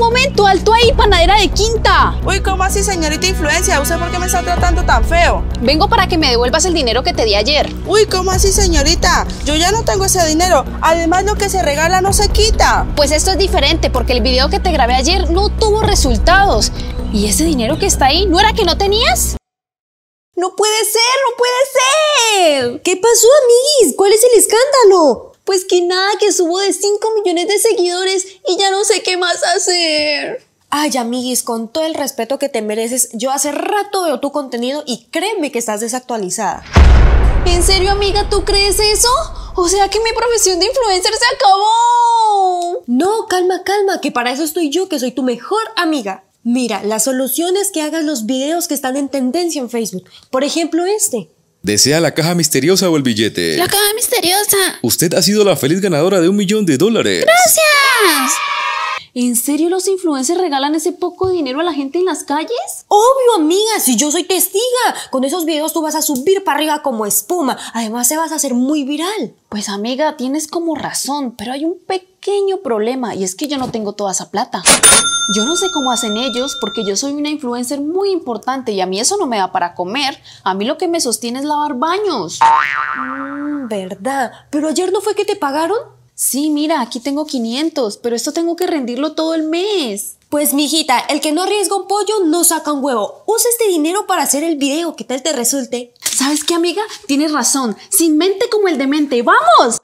momento, alto ahí, panadera de quinta. Uy, ¿cómo así, señorita influencia? ¿Usted por qué me está tratando tan feo? Vengo para que me devuelvas el dinero que te di ayer. Uy, ¿cómo así, señorita? Yo ya no tengo ese dinero. Además, lo que se regala no se quita. Pues esto es diferente porque el video que te grabé ayer no tuvo resultados. ¿Y ese dinero que está ahí, no era que no tenías? ¡No puede ser! ¡No puede ser! ¿Qué pasó, amiguis? ¿Cuál es el escándalo? Pues que nada, que subo de 5 millones de seguidores y ya no sé qué más hacer. Ay, amiguis, con todo el respeto que te mereces, yo hace rato veo tu contenido y créeme que estás desactualizada. ¿En serio, amiga, tú crees eso? O sea que mi profesión de influencer se acabó. No, calma, calma, que para eso estoy yo, que soy tu mejor amiga. Mira, la solución es que hagas los videos que están en tendencia en Facebook. Por ejemplo, este. ¿Desea la caja misteriosa o el billete? La caja misteriosa. Usted ha sido la feliz ganadora de $1 millón. ¡Gracias! ¿En serio los influencers regalan ese poco dinero a la gente en las calles? Obvio, amiga, si yo soy testiga. Con esos videos tú vas a subir para arriba como espuma. Además, te vas a hacer muy viral. Pues amiga, tienes como razón, pero hay un pequeño problema y es que yo no tengo toda esa plata. Yo no sé cómo hacen ellos porque yo soy una influencer muy importante y a mí eso no me da para comer. A mí lo que me sostiene es lavar baños. ¿Verdad? ¿Pero ayer no fue que te pagaron? Sí, mira, aquí tengo 500, pero esto tengo que rendirlo todo el mes. Pues, mijita, el que no arriesga un pollo no saca un huevo. Usa este dinero para hacer el video, ¿qué tal te resulte? ¿Sabes qué, amiga? Tienes razón. Sin mente como el demente. ¡Vamos!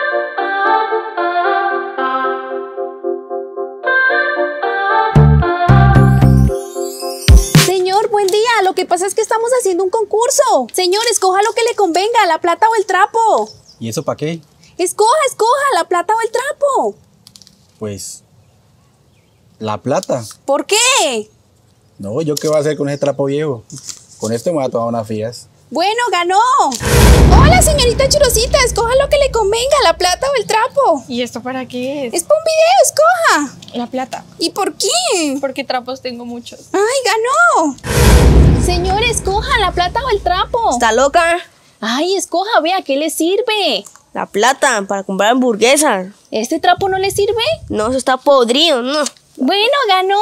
Señor, buen día. Lo que pasa es que estamos haciendo un concurso. Señor, escoja lo que le convenga, la plata o el trapo. ¿Y eso para qué? Escoja, la plata o el trapo. Pues, la plata. ¿Por qué? No, ¿yo qué voy a hacer con ese trapo viejo? Con esto me voy a tomar unas fías. Bueno, ganó. Hola, señorita Churosita, escoja lo que le convenga, la plata o el trapo. ¿Y esto para qué es? Es para un video, escoja. La plata. ¿Y por qué? Porque trapos tengo muchos. ¡Ay, ganó! Señor, escoja la plata o el trapo. ¿Está loca? Ay, escoja, vea, ¿qué le sirve? La plata para comprar hamburguesas. ¿Este trapo no le sirve? No, eso está podrido, no. Bueno, ganó.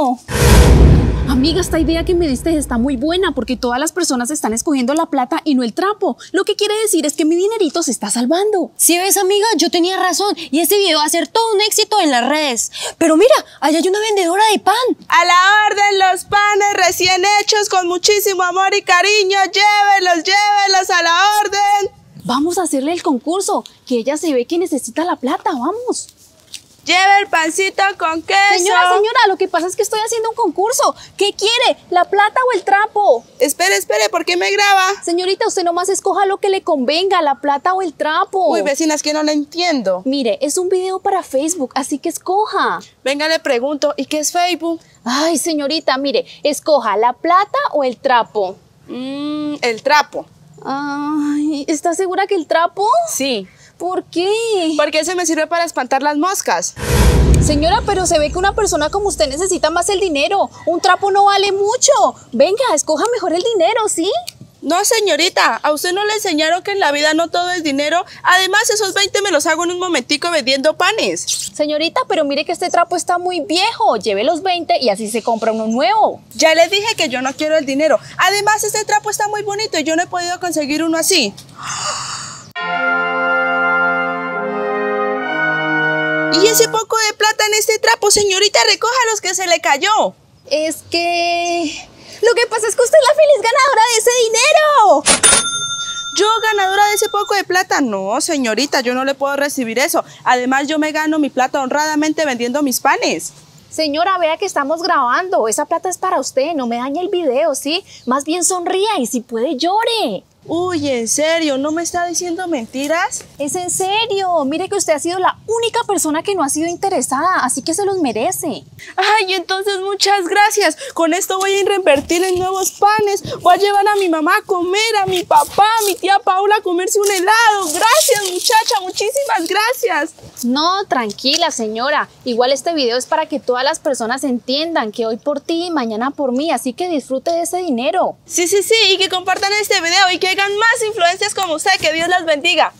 Amiga, esta idea que me diste está muy buena porque todas las personas están escogiendo la plata y no el trapo. Lo que quiere decir es que mi dinerito se está salvando. Si ves, amiga, yo tenía razón y este video va a ser todo un éxito en las redes. Pero mira, allá hay una vendedora de pan. A la orden, los panes recién hechos con muchísimo amor y cariño. Llévelos a la orden. Vamos a hacerle el concurso, que ella se ve que necesita la plata, vamos. Lleve el pancito con queso. Señora, lo que pasa es que estoy haciendo un concurso. ¿Qué quiere? ¿La plata o el trapo? Espere, ¿por qué me graba? Señorita, usted nomás escoja lo que le convenga, la plata o el trapo. Uy, vecinas, que no la entiendo. Mire, es un video para Facebook, así que escoja. Venga, le pregunto, ¿y qué es Facebook? Ay, señorita, mire, escoja la plata o el trapo. El trapo. Ay, ¿está segura que el trapo? Sí. ¿Por qué? Porque ese me sirve para espantar las moscas. Señora, pero se ve que una persona como usted necesita más el dinero. Un trapo no vale mucho. Venga, escoja mejor el dinero, ¿sí? No, señorita, a usted no le enseñaron que en la vida no todo es dinero. Además, esos 20 me los hago en un momentico vendiendo panes. Señorita, pero mire que este trapo está muy viejo. Lleve los 20 y así se compra uno nuevo. Ya les dije que yo no quiero el dinero. Además, este trapo está muy bonito y yo no he podido conseguir uno así. Y ese poco de plata en este trapo, señorita, recoja los que se le cayó. Es que... Lo que pasa es que usted es la feliz ganadora de ese dinero. ¿Yo ganadora de ese poco de plata? No, señorita, yo no le puedo recibir eso. Además, yo me gano mi plata honradamente vendiendo mis panes. Señora, vea que estamos grabando. Esa plata es para usted. No me dañe el video, ¿sí? Más bien sonría y si puede llore. Uy, ¿en serio? ¿No me está diciendo mentiras? Es en serio. Mire que usted ha sido la única persona que no ha sido interesada, así que se los merece. Ay, entonces muchas gracias. Con esto voy a reinvertir en nuevos panes. Voy a llevar a mi mamá a comer, a mi papá, a mi tía Paula a comerse un helado. Gracias, muchacha, muchísimas gracias. No, tranquila, señora. Igual este video es para que todas las personas entiendan que hoy por ti y mañana por mí, así que disfrute de ese dinero. Sí, y que compartan este video y que hagan más influencias como usted. Que Dios las bendiga.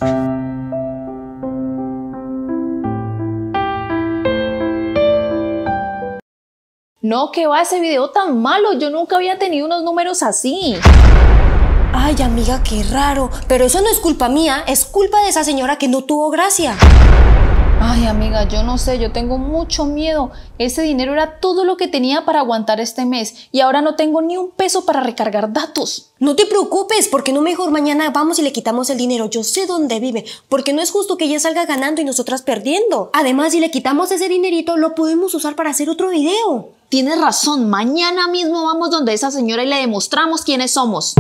No, que va ese video tan malo. Yo nunca había tenido unos números así. Ay, amiga, qué raro. Pero eso no es culpa mía, es culpa de esa señora que no tuvo gracia. Ay, amiga, yo no sé, yo tengo mucho miedo. Ese dinero era todo lo que tenía para aguantar este mes y ahora no tengo ni un peso para recargar datos. No te preocupes, porque no mejor mañana vamos y le quitamos el dinero. Yo sé dónde vive, porque no es justo que ella salga ganando y nosotras perdiendo. Además, si le quitamos ese dinerito, lo podemos usar para hacer otro video. Tienes razón, mañana mismo vamos donde esa señora y le demostramos quiénes somos.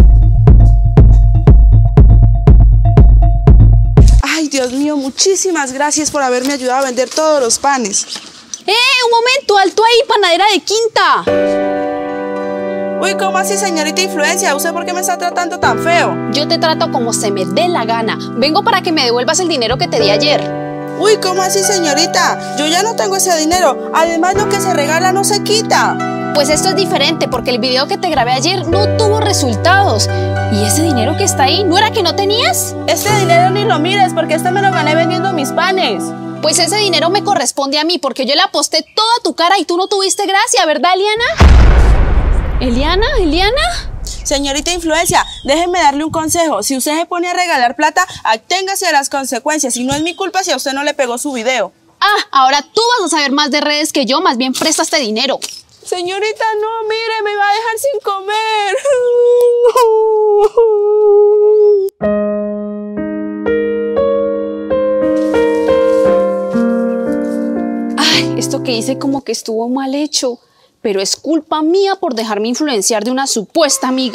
Ay, Dios mío, muchísimas gracias por haberme ayudado a vender todos los panes. Un momento, alto ahí, panadera de Quinta. Uy, ¿cómo así, señorita Influencia? ¿Usted por qué me está tratando tan feo? Yo te trato como se me dé la gana. Vengo para que me devuelvas el dinero que te di ayer. Uy, ¿cómo así, señorita? Yo ya no tengo ese dinero. Además, lo que se regala no se quita. Pues esto es diferente porque el video que te grabé ayer no tuvo resultados. ¿Y ese dinero que está ahí, no era que no tenías? Este dinero ni lo mires porque este me lo gané vendiendo mis panes. Pues ese dinero me corresponde a mí porque yo le aposté toda tu cara y tú no tuviste gracia, ¿verdad, Eliana? ¿Eliana? Señorita Influencia, déjeme darle un consejo. Si usted se pone a regalar plata, aténgase a las consecuencias. Y no es mi culpa si a usted no le pegó su video. Ah, ahora tú vas a saber más de redes que yo, más bien presta este dinero. Señorita, no, mire, me va a dejar sin comer. Ay, esto que hice como que estuvo mal hecho, pero es culpa mía por dejarme influenciar de una supuesta amiga.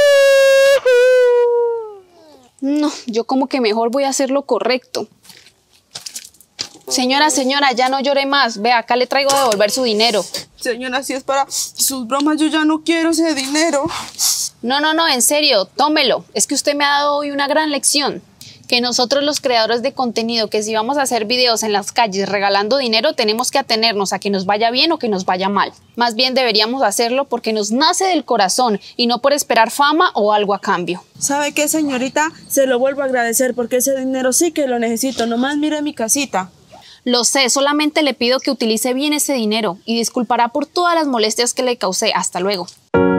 No, yo como que mejor voy a hacer lo correcto. Señora, ya no llore más. Ve, acá le traigo a devolver su dinero. Señora, si es para sus bromas, yo ya no quiero ese dinero. No, en serio, tómelo. Es que usted me ha dado hoy una gran lección. Que nosotros los creadores de contenido, que si vamos a hacer videos en las calles regalando dinero, tenemos que atenernos a que nos vaya bien o que nos vaya mal. Más bien deberíamos hacerlo porque nos nace del corazón y no por esperar fama o algo a cambio. ¿Sabe qué, señorita? Se lo vuelvo a agradecer porque ese dinero sí que lo necesito. Nomás mire mi casita. Lo sé, solamente le pido que utilice bien ese dinero y disculpará por todas las molestias que le causé. Hasta luego.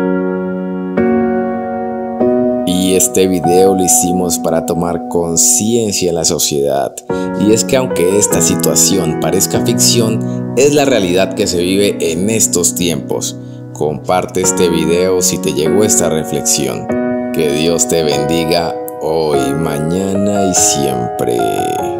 Y este video lo hicimos para tomar conciencia en la sociedad. Y es que aunque esta situación parezca ficción, es la realidad que se vive en estos tiempos. Comparte este video si te llegó esta reflexión. Que Dios te bendiga hoy, mañana y siempre.